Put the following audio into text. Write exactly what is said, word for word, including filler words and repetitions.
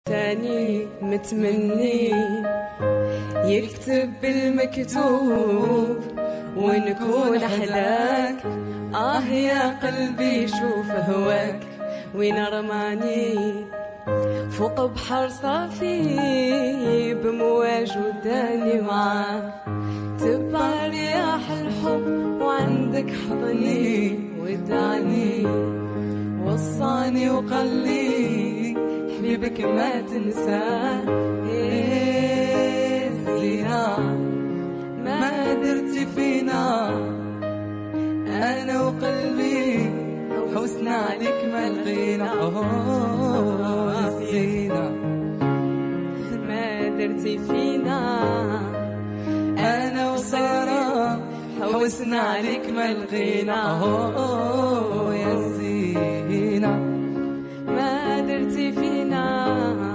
تاني متمني يكتب بالمكتوب ونكون أحلاك. آه يا قلبي شوف هواك وين رماني فوق بحر صافي بمواج وداني معاك. تبع رياح الحب وعندك حضني ودعني وصاني وقلي حبيبك ما تنساه. إيه الزينة ما درتي فينا أنا وقلبي حسنا عليك ما لقينا. أوه الزينة ما درتي فينا أنا وسارة حوسنا عليك ما لقينا. أوه يا الزينة ما درتي فينا